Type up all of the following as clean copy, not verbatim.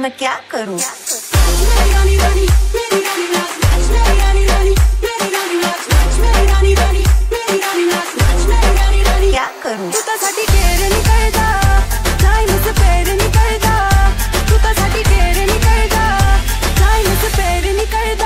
मैं क्या करूं? क्या करूं? तू तो साडी केयर नहीं करदा, टाइम स्पेयर नहीं करदा। तू तो साडी केयर नहीं करदा, टाइम स्पेयर नहीं करदा।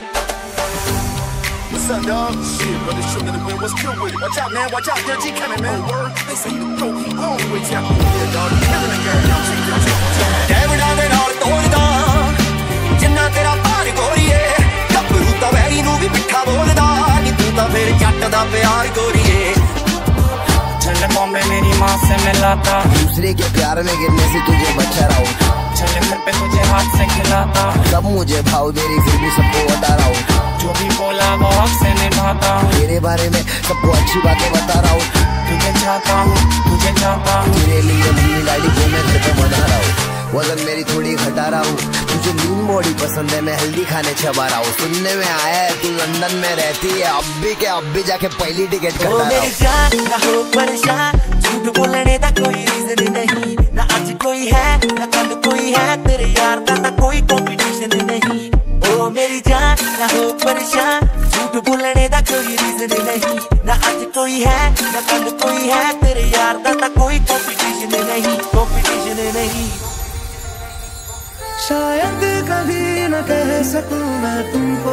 What's up, dog? Shit, brother, shooting in the wind. What's good with it? Watch out, man. Watch out. They'll G coming, man. Word. They say you throw heat all the way down. Yeah, dog. You killing the game. Don't take that shit. Devda de naal tolda, jinna tera paar goriye. Gabru ta wehri nu vi pitha bolda, ni tu ta fir jatt da pyar goriye. चल बॉम्बे मेरी माँ से मिलाता, दूसरे के प्यार में गिरने से तुझे बचा रहा हूँ। चल घर पे तुझे हाथ से खिलाता, सब मुझे भाव मेरी फिर भी सबको बता रहा हूँ। जो भी बोला वो हक से निभाता हूँ। तेरे बारे में सबको अच्छी बातें बता रहा हूँ। तुझे चाहता हूँ, तुझे चाहता हूँ। तेरे लिए मम्मी डैडी को मैं घर पे मना रहा हूँ। वजन मेरी थोड़ी घटा रहा हूँ। तुझे लीन बॉडी पसंद है, मैं हेल्दी खाने चबा रहा हूँ। सुनने में आया है तू लंदन में रहती है, अब भी जाके पहली टिकट कटा रहा हूँ। मेरी जान ना हो परेशान, झूठ बोलने का कोई रीजन नहीं। ना आज कोई है ना कल कोई है, तेरे यार का ना कोई कंपटीशन नहीं। ओ मेरी जान ना हो परेशान, झूठ बोलने का कोई रीजन नहीं। ना आज कोई है ना कल कोई है, तेरे यार का ना कोई कंपटीशन नहीं, कंपटीशन नहीं। शायद कभी न कह सकूं मैं तुमको,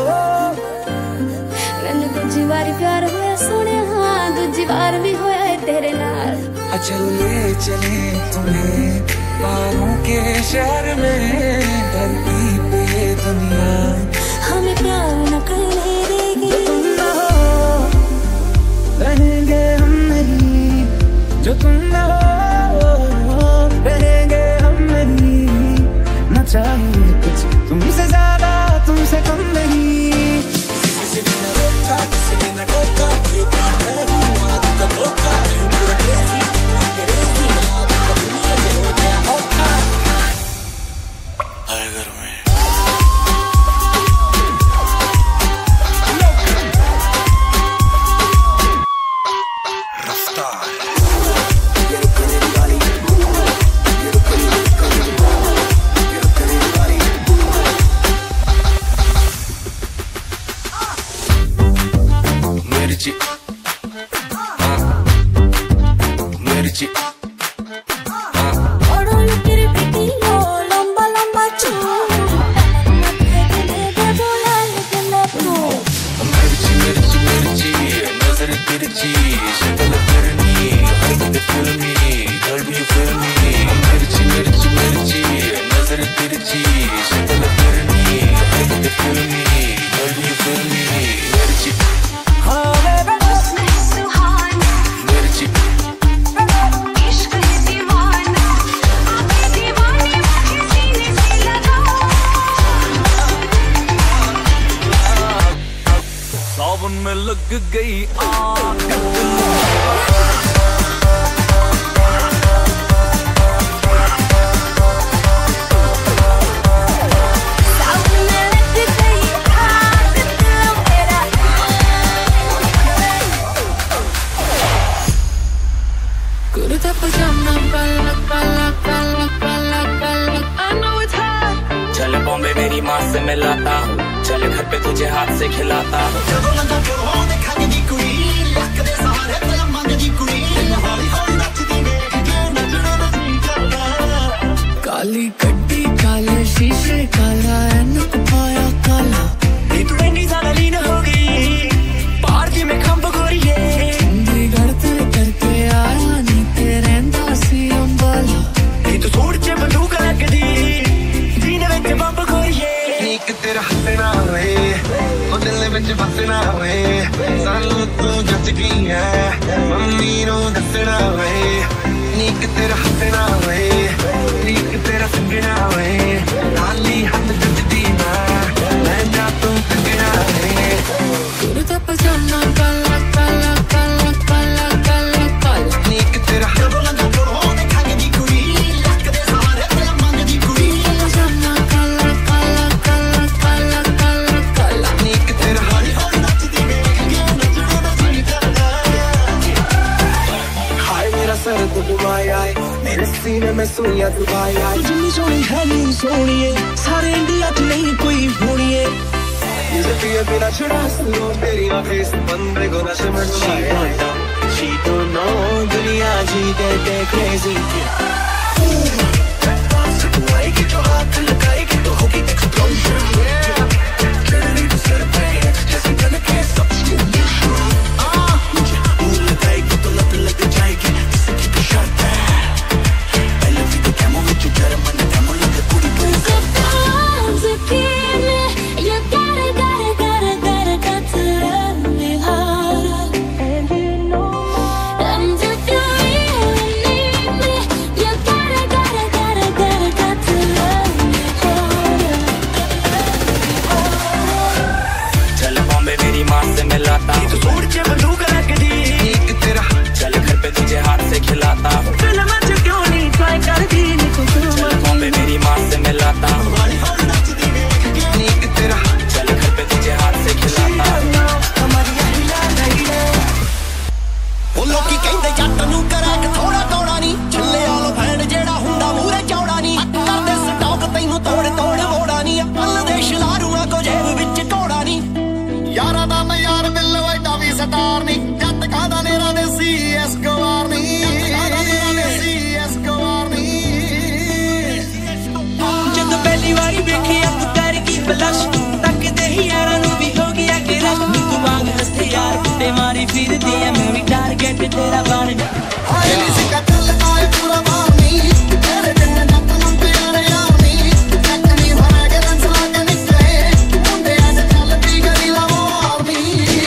मैंने दूजी बार प्यार होया सोने, हाँ दूजी बार भी होया है तेरे नाल। चल ले चले तुम्हें बारों के शहर में, धरती पे ये दुनिया हमें प्यार न करने देगी। जो तुम न हो रहेंगे हम नहीं, जो तुम न हो रहेंगे हम नहीं। न चाहिए कुछ तुमसे ज्यादा तुमसे कम नहीं। लग गई आग। चल बॉम्बे मेरी माँ से मिलाता हूँ, चल घर पे तुझे हाथ से खिलाता हूँ। काली गड्डी काले शीशे काला ऐनक पाया काला, तू इतनी ज्यादा लीन हो गई पार्टी में खंभ गोरिये। चंडीगढ़ ते करके आया नी तेरे दासी अंबाला, तू सूट च बंदूक लगदी जीने विच बंब गोरिये। नीक तेरा हसना वे ओ दिल विच बसना वे, सानू तू जच गई है मम्मी नू दसना वे। नीक तेरा हसना वे नीक तेरा संगना वे, नाली हथ जचदी मैं जा तू संगना वे। कुर्ता पजामा काला काला काला काला काला काला, नीक तेरा पजामा काला काला काला काला काला काला, नीक तेरा हाय मेरा सर तो डुबाया, मेरे सीने में सुइयां चुभाया जितनी सोनी है नहीं सोनिए सारे इंडिया च नहीं कोई होनिए पिए बिना छुड़ा सुनो तेरी आंखें इस बंदे को नशे में डुबाया She don't know दुनिया जी दे crazy आएगी जो हाथ लगाएगी तो होगी explosion चढ़नी तो सर पे जैसे गन के सब मुझे भूल लगाएगी तो लत लग जाएगी इसकी तो शर्त है पहले भी तो कैमो में जो जरा मन कैमो लगे पूरी पूरी You gotta to love me harder and you know and if you really need me you gotta to love me harder चल बॉम्बे मेरी माँ से मिलाता तो छोड़ के बंदूक रख दी एक तेरा चल घर पे तुझे हाथ से खिलाता फिल्म में क्यों नहीं ट्राई कर दी चल बॉम्बे मेरी माँ से मिलाता एक तेरा चल घर पे तुझे हाथ से खिलाता ਉਹ ਲੋਕੀ ਕਹਿੰਦੇ ਜੱਟ ਨੂੰ ਕਰੈਕ ਥੋੜਾ ਤੋੜਾ ਨਹੀਂ ਛੱਲੇ ਵਾਲੋ ਫੈਂਡ ਜਿਹੜਾ ਹੁੰਦਾ ਮੂਰੇ ਚੌੜਾ ਨਹੀਂ ਕਰਦੇ ਸਟਾਕ ਤੈਨੂੰ ਤੋੜ ਮੋੜਾ ਨਹੀਂ ਅੱਲ ਦੇ ਸ਼ਲਾਰੂਆਂ ਕੋ ਜੇਬ ਵਿੱਚ ਘੋੜਾ ਨਹੀਂ ਯਾਰਾਂ ਦਾ ਮੈਂ ਯਾਰ ਬਿੱਲ ਐਡਾ ਵੀ ਸਟਾਰ ਨਹੀਂ ਜੱਟ ਖਾਦਾ ਨੇਰਾ ਦੇ ਸੀਐਸ ਗਵਾਰ ਨਹੀਂ ਜਦੋਂ ਪਹਿਲੀ ਵਾਰੀ ਵੇਖਿਆ ਤੂੰ ਕਰ ਗਈ ਬਲਸ਼ ਤੱਕਦੇ ਹੀ ਯਾਰਾਂ ਨੂੰ ਵੀ ਹੋ ਗਿਆ ਕਿ ਰਸ਼ ਤੂੰ ਵਾਂਗ ਹਥਿਆਰ ਤੇ ਮਾਰੀ ਫਿਰਦੀ ਐ ਮੈਂ ਵੀ ਟਾਰਗੇਟ ਤੇਰਾ ਬਣ ਹਾਏ ਨੀ ਸਿੱਕਾ ਚੱਲ ਆਏ ਪੂਰਾ ਮਾਰਨੀ ਤੇਰੇ ਜਿੰਨੇ ਜੱਟ ਨੂੰ ਪਿਆਰੇ ਯਾਰ ਨਹੀਂ ਜੱਟ ਨਹੀਂ ਹੋਣਾ ਕਿ ਰੰਸ ਲਾ ਕੇ ਨਿਕਲੇ ਮੁੰਡੇ ਅੱਜ ਚੱਲਦੀ ਗਲੀ ਲਾਵਾਰਨੀ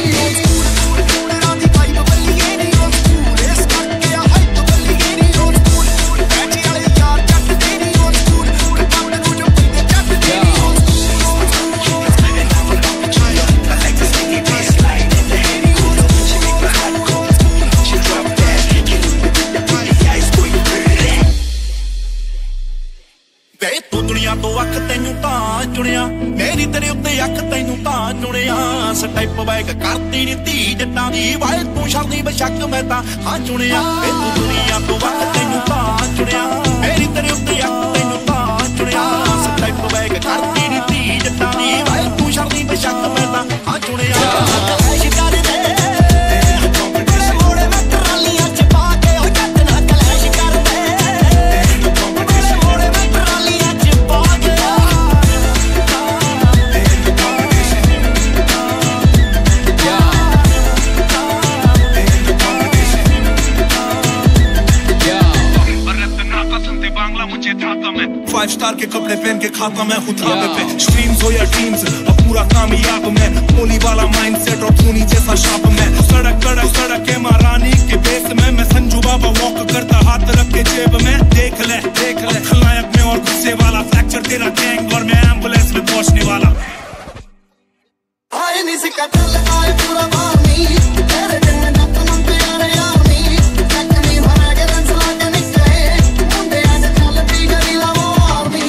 ਰਾਤੀ ਪਾਈਪ ਬੱਲੀਏ ਨੀ ਉਹ ਸਕੂਲ ਇਸ ਕਰਕੇ ਆ ਹਾਈਪ ਬੱਲੀਏ ਨੀ ਉਹ ਸਕੂਲ ਬੈਠੀ ਵਾਲੇ ਯਾਰ ਜੱਟ ਦੇ ਨੀ ਉਹ ਸਕੂਲ ਕੰਮ ਨੂੰ ਜੋ ਪੀਂਦੇ ਜੱਟ ਦੇ ਨੀ ਉਹ ਵੇ ਤੂੰ ਦੁਨੀਆ ਤੋਂ ਅੱਖ ਤੈਨੂੰ ਤਾਂ ਚੁਣਿਆ ਮੇਰੀ ਤੇਰੇ ਉੱਤੇ ਅੱਖ ਤੈਨੂੰ ਤਾਂ ਚੁਣਿਆ ਸਟੈਪ ਬੈਕ ਕਰਦੀ ਨੀ ਧੀ ਜੱਟਾਂ ਦੀ ਵਾਏ ਤੂੰ ਸ਼ਰਦੀ ਬਸ਼ੱਕ ਮੈਂ ਤਾਂ ਹਾਂ ਚੁਣਿਆ ਵੇ ਤੂੰ ਦੁਨੀਆ ਤੋਂ ਅੱਖ ਤੈਨੂੰ ਤਾਂ ਚੁਣਿਆ ਮੇਰੀ ਤੇਰੇ ਉੱਤੇ ਅੱਖ ਤੈਨੂੰ ਤਾਂ ਚੁਣਿਆ ਸਟੈਪ ਬੈਕ ਕਰਦੀ ਨੀ ਧੀ ਜੱਟਾਂ ਦੀ ਵਾਏ ਤੂੰ ਸ਼ਰਦੀ ਬਸ਼ੱਕ ਮੈਂ ਤਾਂ ਹਾਂ ਚੁਣਿਆ फाइव स्टार के कपड़े पहन के खाता मैं खुद ढाबे पे स्ट्रीम्स हो या ड्रीम्स अब पूरा कामयाब मैं गोली वाला माइंडसेट और खूनी जैसा शाप मैं सड़क के महारानी के बेस में मैं संजू बाबा वॉक करता हाथ रख के जेब में देख ले खलनायक में और गुस्से वाला फ्रैक्चर तेरा गैंग और मैं एम्बुलेंस में पहुंचने वाला आए नी सिक्का चल आए पूरा मारनी तेरे जिन्ने जੱਟ ਨੂੰ ਪਿਆਰੇ ਯਾਰ ਨਹੀਂ ਜੱਟ ਨਹੀਂ ਹੋਣਾ ਕਿ ਰੰਸ ਲਾ ਕੇ ਨਿਕਲੇ ਮੁੰਡੇ ਅੱਜ ਚੱਲਦੀ ਗਲੀ ਲਾਵਾਰਨੀ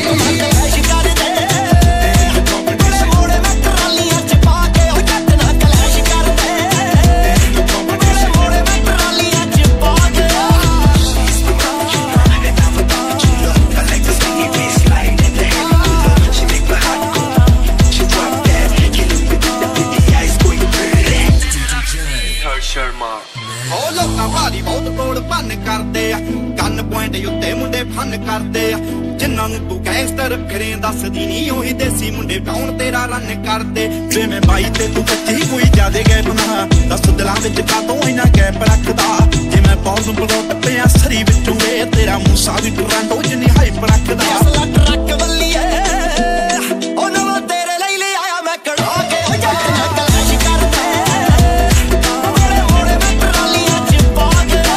ਕਰਦੇ ਆ ਗਨ ਪੁਆਇੰਟ ਉੱਤੇ ਮੁੰਡੇ ਫਨ ਕਰਦੇ ਆ ਜਿਨ੍ਹਾਂ ਨੂੰ ਤੂੰ ਗੈਂਗਸਟਰ ਫਿਰੇ ਦੱਸਦੀ ਨਹੀਂ ਉਹੀ ਦੇਸੀ ਮੁੰਡੇ ਟਾਊਨ ਤੇਰਾ ਰਨ ਕਰਦੇ ਜਿਵੇਂ ਬਾਈ ਤੇ ਤੂੰ ਕੱਚੀ ਕੋਈ ਜ਼ਿਆਦੇ ਗੈਪ ਨਾ ਦੱਸ ਦਿਲਾਂ ਵਿੱਚ ਕਾਤੋਂ ਇੰਨਾ ਗੈਪ ਰੱਖਦਾ ਜੇ ਮੈਂ ਬਹੁਤ ਬਲੋਟ ਪਿਆ ਸਰੀ ਵਿੱਚੋਂ ਵੇ ਤੇਰਾ ਮੂਸਾ ਵੀ ਟਰੈਂਡ ਉਹ ਜਿੰਨੀ ਹਾਈਪ ਰੱਖਦਾ ਅਸਲਾ ਟਰੱਕ ਵੱਲੀਏ ਉਹ ਨਵਾਂ ਤੇਰੇ ਲਈ ਲੈ ਆਇਆ ਮੈਂ ਕਢਾ ਕੇ ਉਹ ਜੱਟ ਨਾ ਕਲੈਸ਼ ਕਰਦੇ ਮੇਰੇ ਮੋੜੇ ਮੈਂ ਟਰਾਲੀਆਂ ਚ ਪਾ ਗਿਆ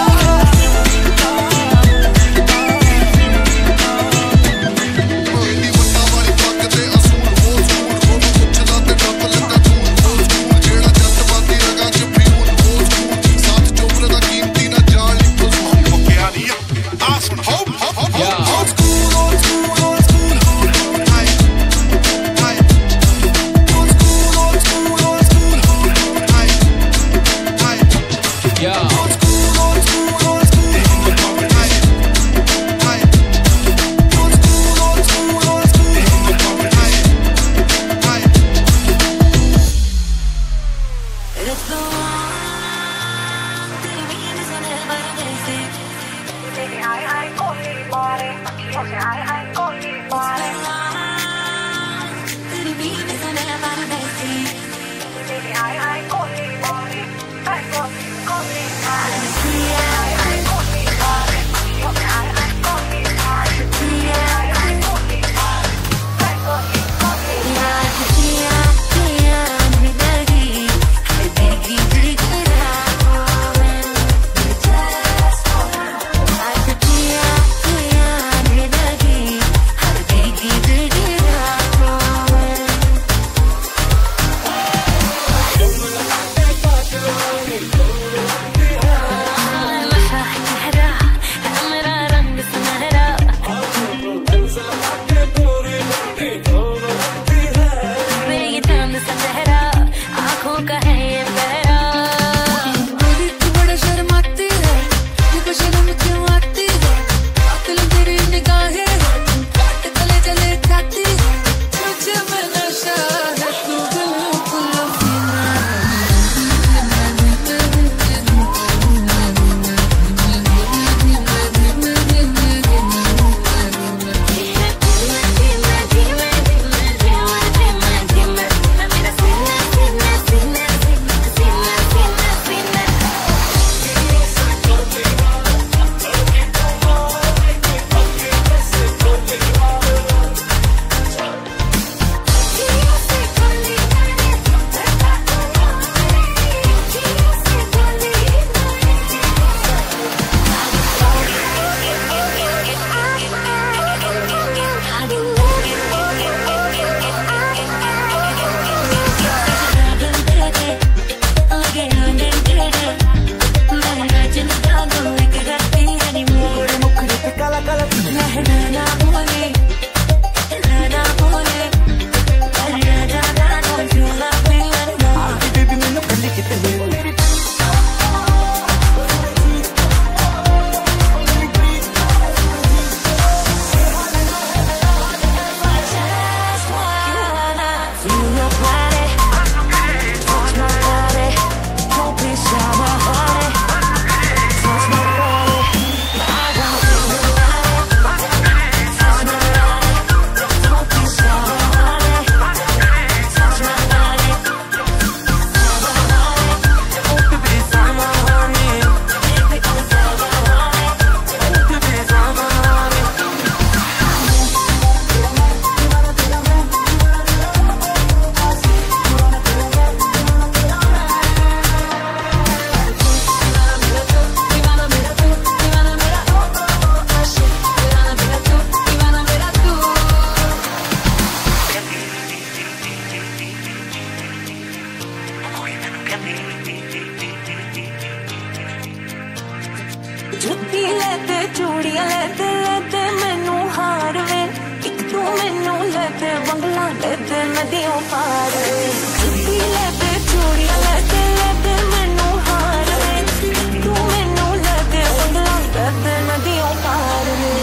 जुत्ती लेते चूड़ियां लेते लेते मैनू हार वे एक तू मैनू लेते बंगला लेते नदियों पार वे जुत्ती लेते चूड़ियां लेते लेते मैनू हार वे तू मैनू लेते बंगला लेते नदियों पार वे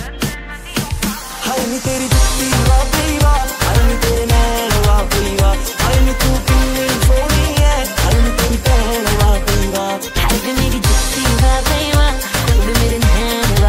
हाय नी तेरी जुत्ती वाह बई वाह हाय नी तेरे नैन वाह बई वाह हाय नी तू कितनी सोहनी है हाय नी तेरी भैन वाह बई वाह हाय नी मेरी जुत्ती वाह बई वाह मेरे नैन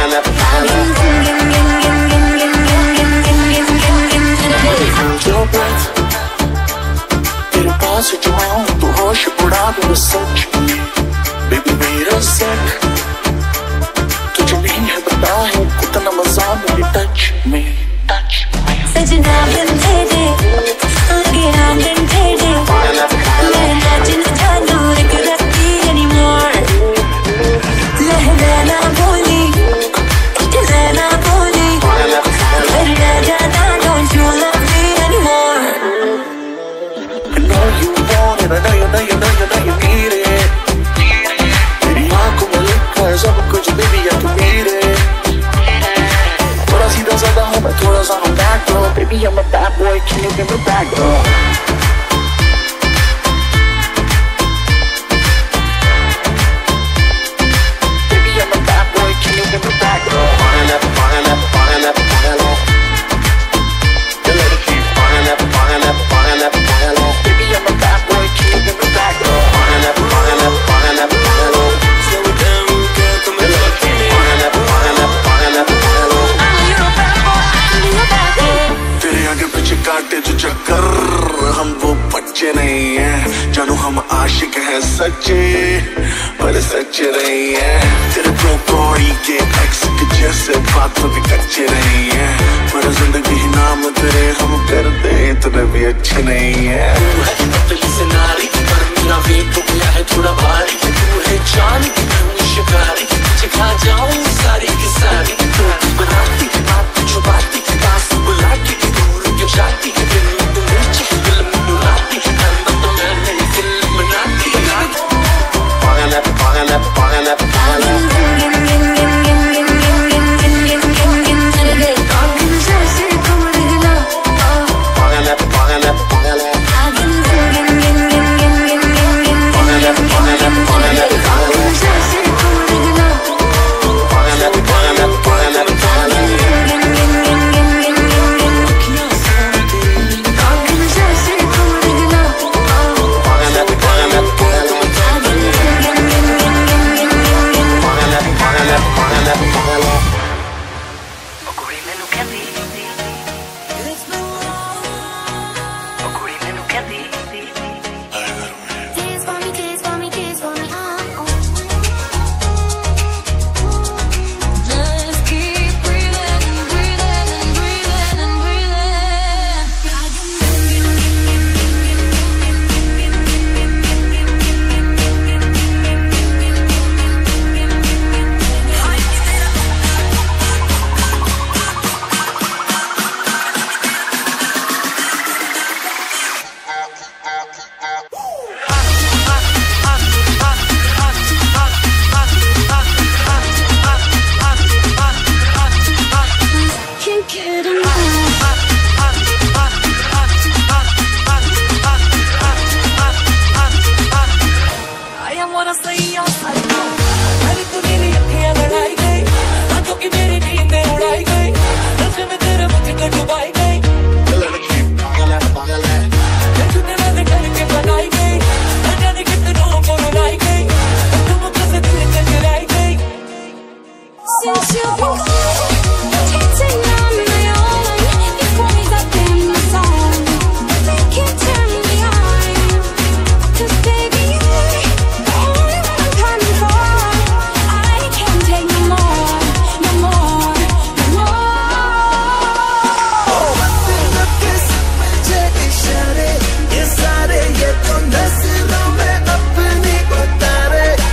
तेरे पास जो मैं हूँ तो होश उड़ा दूँ सच में बेबी मेरा सेट तुझे नहीं है पता है कितना मजा मेरी टच में सजना बिन तेरे आगे आंगन तेरे मैं नाचन जानू एक रखती anymore लहरा बोली लहरा बोली घर ना जाना don't you love me anymore I know you want it I know you need it तेरी आँखों में लिखा है सब कुछ baby या तू need it थोड़ा सीधा साधा हूँ मैं थोड़ा सा हूँ back girl baby I'm a bad boy can you give me back girl baby I'm a bad boy can you give me back girl baby I'm a bad boy can you give me back girl काटे जो चक्कर हम वो बच्चे नहीं हैं जानू हम आशिक हैं सच्चे पर सच्चे नहीं हैं तेरे प्रोपोरी के एक्स के जैसे बातों के कच्चे नहीं हैं पर जिंदगी ही नाम तेरे हम करते इतने भी अच्छे नहीं हैं तू है पतली से नारी पर मेरा वेट तो गया है थोड़ा भारी तू है जान की मैं शिकारी तुझे खा जाऊं सारी की सारी तू बनाती बात छुपाती पास बुलाती जाती है दिल तुम नीचे दिल में डुलाती है अंदर तो मैं नहीं दिल बनाती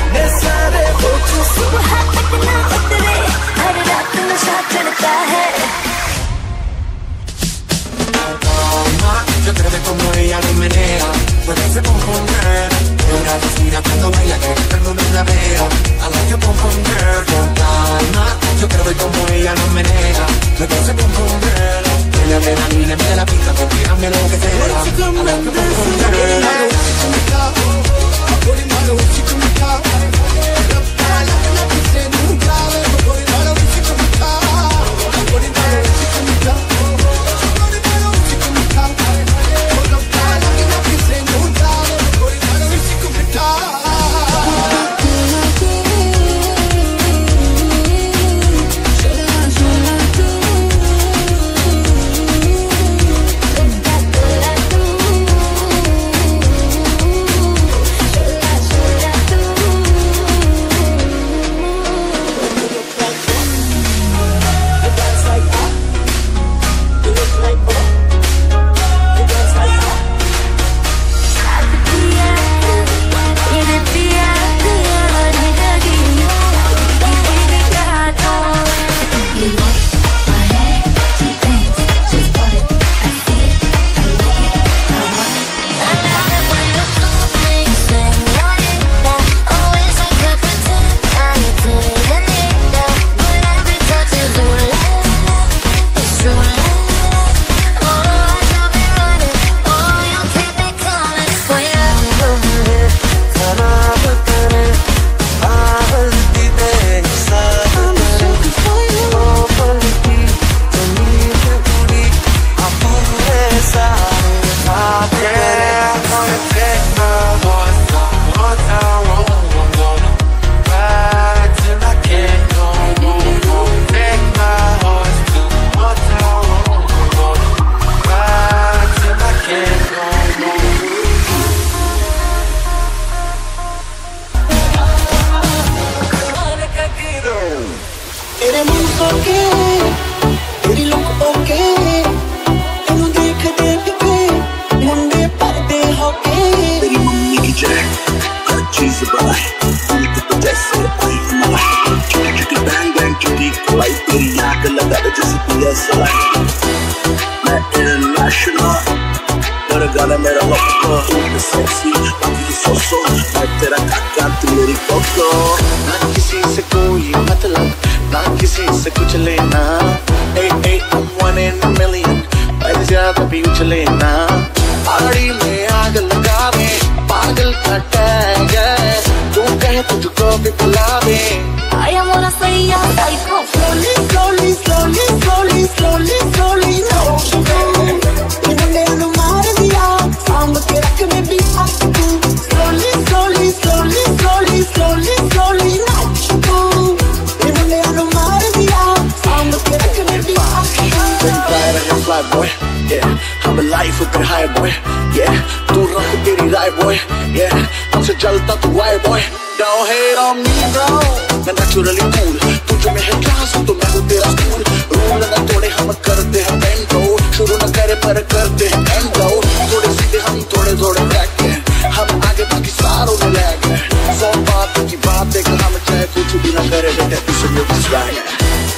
चढ़ता है तेरे मुंह होके तेरी लुक ओके तेनू देख देख के मुंडे पर्दे होके तेरी मम्मी की जय हर चीज बनाए उनके तो जैसे आई मलाई छोटी छोटी बैंग बैंग छोटी खुलाई तेरी आग लगा दे जैसे पिया सलाई मैं इंटरनेशनल तेरा गाना मेरा लॉको तू सेक्सी बाकी सो सो मैं तेरा काका तू मेरी कोको ना किसी से कोई मतलब ना किसी से कुछ लेना I'm one in a million मैं ज्यादा भी कुछ लेना पार्टी में आग लगा दे पागल का टैग तू कहे तुझको भी बुला दे I am on a psycho slowly slowly slowly slowly slowly slowly no मुंडे नु मार दिया सांभ के रख में भी हक तू slowly slowly slowly slowly slowly slowly no मुंडे नु मार दिया सांभ के रख में भी हक तू fly boy yeah I'm alive with the high boy yeah तू रख तेरी राय boy yeah हमसे चलता तू आए boy don't hate on me bro मैं naturally cool तू जो में है class तो मैं हूँ तेरा school रूल ना तोड़े हम करते हैं bendo शुरू ना करे पर करते हैं endo थोड़े सीधे हम थोड़े थोड़े back हैं हम आगे बाकी सारों में lag हैं सौ बातों की बात है कि हम चाहे कुछ भी ना करे बेटे तू सुन लो swag है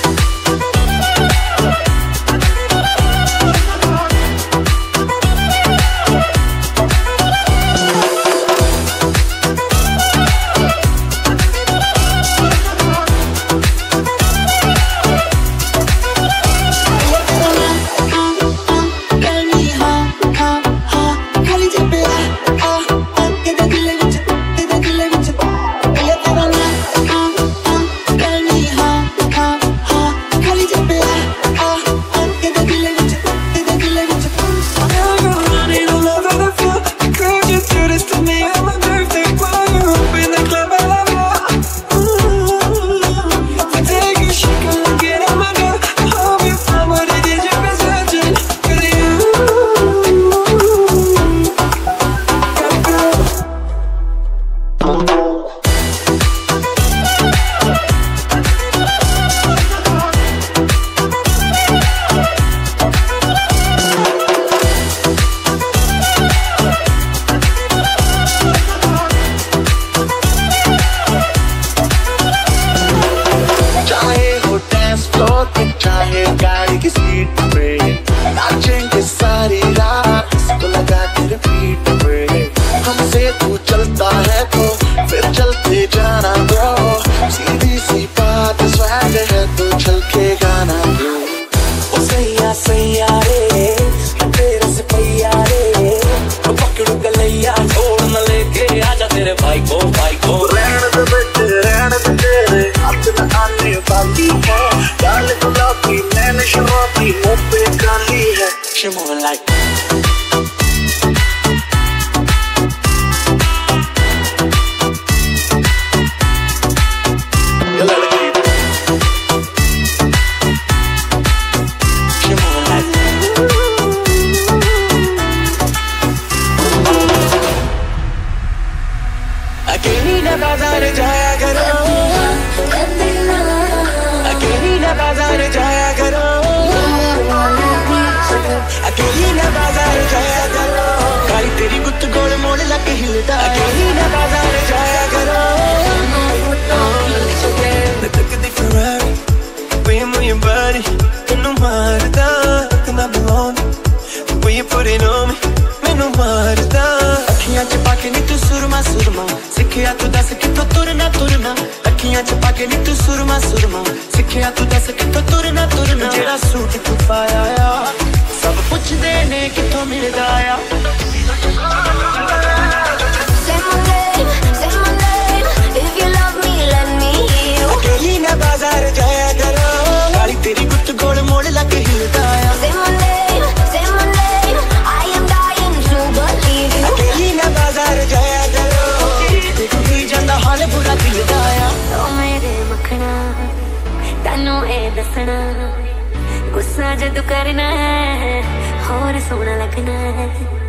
गुस्सा जदू करना है और सोना लगना है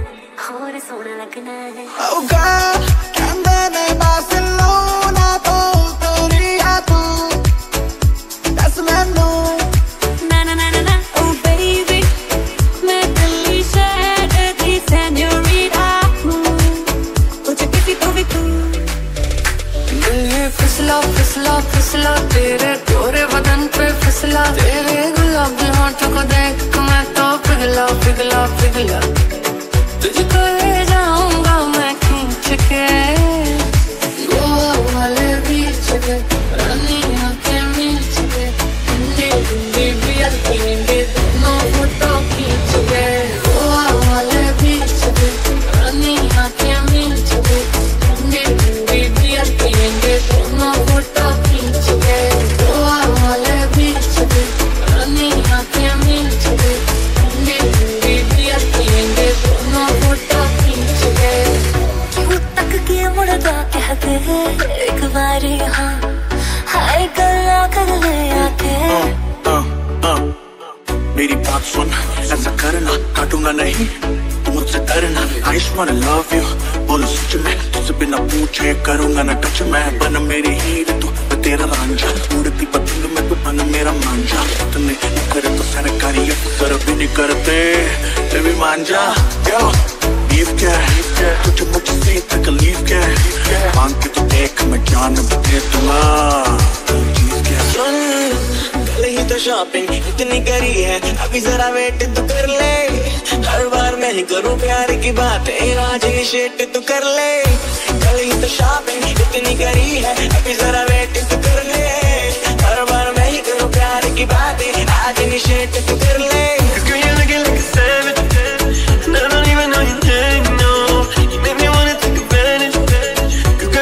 और सोना लगना है Oh girl, can't Barcelona, तो तेरी है तू That's आंखों को देख मैं तो पिघला पिघला पिघला, तुझको ले जाऊंगा मैं खींच के गोवा वाले बीच पे, रानी आंखें मीच के, हिंदी हिंदी बियर पियेंगे दोनों फोटो खींच के गोवा वाले बीच पे, रानी आंखें मीच के, हिंदी हिंदी बियर पियेंगे दोनों फोटो खींच के गोवा वाले बीच पे, रानी आंखें मीच के, हिंदी हिंदी बियर पियेंगे दोनों फोटो खींच के। क्यों तक के मुड़दा कहते एक बारी हाँ, हाय गला कर ले आके मेरी बात सुन, ऐसा करना काटूंगा नहीं, तू मुझसे डरना। I just wanna love you, बोलो सच में तुझसे बिना पूछे करूंगा ना टच मैं, बन मेरी हीर तू मैं तेरा रांझा, उड़ती पतंग में तू बन मेरा मांझा, तूने करे तो सरकारी अफसर भी नहीं करते ते भी मांझा। यो लीव क्या तुझे मुझसे तकलीफ क्या, मांग के तो देख मैं जान दे दूंगा, चीज क्या सुन। कल ही तो शॉपिंग इतनी करी है, अभी जरा वेट तो कर ले, हर बार मैं ही करूँ प्यार की बात, आज इनिशिएट तो कर ले। कल ही तो शॉपिंग इतनी करी है, अभी जरा वेट